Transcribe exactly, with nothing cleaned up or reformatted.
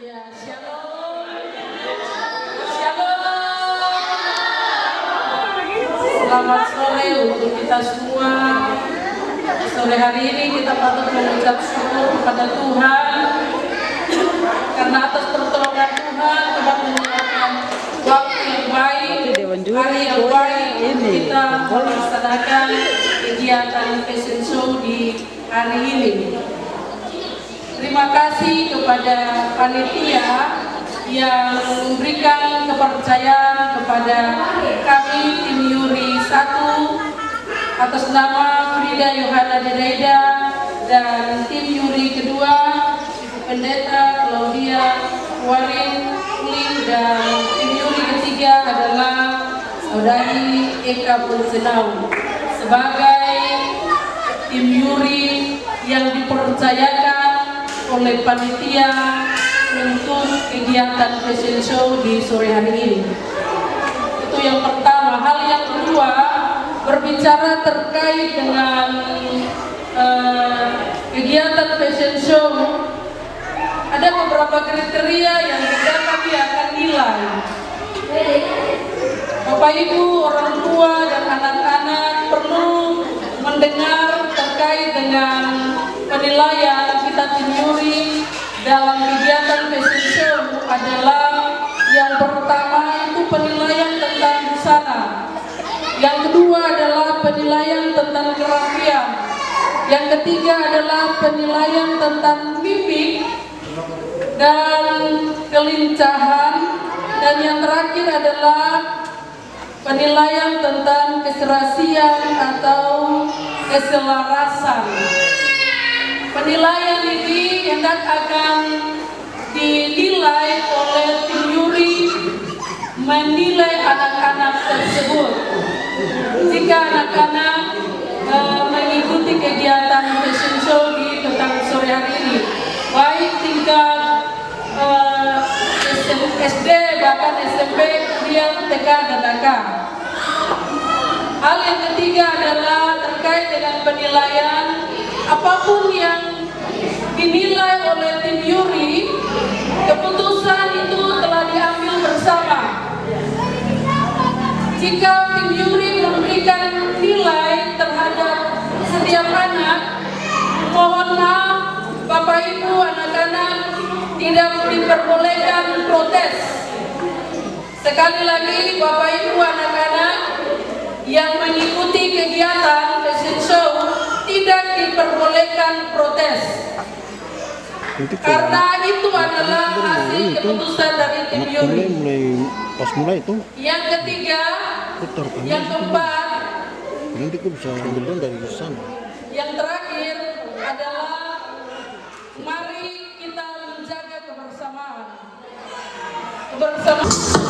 Ya, shalom. Shalom. Selamat sore untuk kita semua. Sore hari ini kita patut mengucap syukur kepada Tuhan karena atas pertolongan Tuhan Tuhan menyediakan waktu yang baik, hari yang baik untuk kita melaksanakan kegiatan fashion show di hari ini. Terima kasih kepada panitia yang memberikan kepercayaan kepada kami tim Yuri satu atas nama Frida Yohana Dedaida dan tim Yuri kedua Ibu Pendeta Claudia Warin Kuling dan tim Yuri ketiga adalah Saudari Eka Pulsenau sebagai tim Yuri yang dipercayakan oleh panitia untuk kegiatan fashion show di sore hari ini. Itu yang pertama. Hal yang kedua, berbicara terkait dengan uh, kegiatan fashion show, ada beberapa kriteria yang juga kami akan nilai. Bapak Ibu, orang tua dan anak-anak perlu mendengar terkait dengan penilaian kita tim Yuri dalam kegiatan fashion show adalah yang pertama itu penilaian tentang busana, yang kedua adalah penilaian tentang kerapian, yang ketiga adalah penilaian tentang mimik dan kelincahan, dan yang terakhir adalah penilaian tentang keserasian atau keselarasan. Penilaian ini hendak akan dinilai oleh tim Yuri menilai anak-anak tersebut. Jika anak-anak e, mengikuti kegiatan fashion show di petang sore hari ini, baik tingkat e, S D bahkan S M P, kemudian T K dan T K. Hal yang ketiga adalah terkait dengan penilaian. Apapun yang dinilai oleh tim Yuri, keputusan itu telah diambil bersama. Jika tim Yuri memberikan nilai terhadap setiap anak, mohon maaf Bapak Ibu, anak-anak tidak diperbolehkan protes. Sekali lagi Bapak Ibu, anak-anak yang mengikuti kegiatan fashion show tidak diperbolehkan protes, karena itu adalah hasil keputusan dari tim Yuri. Pas mulai itu. Yang ketiga, yang keempat, nanti aku bisa ambil dari sana. Yang terakhir adalah mari kita menjaga kebersamaan. Kebersamaan.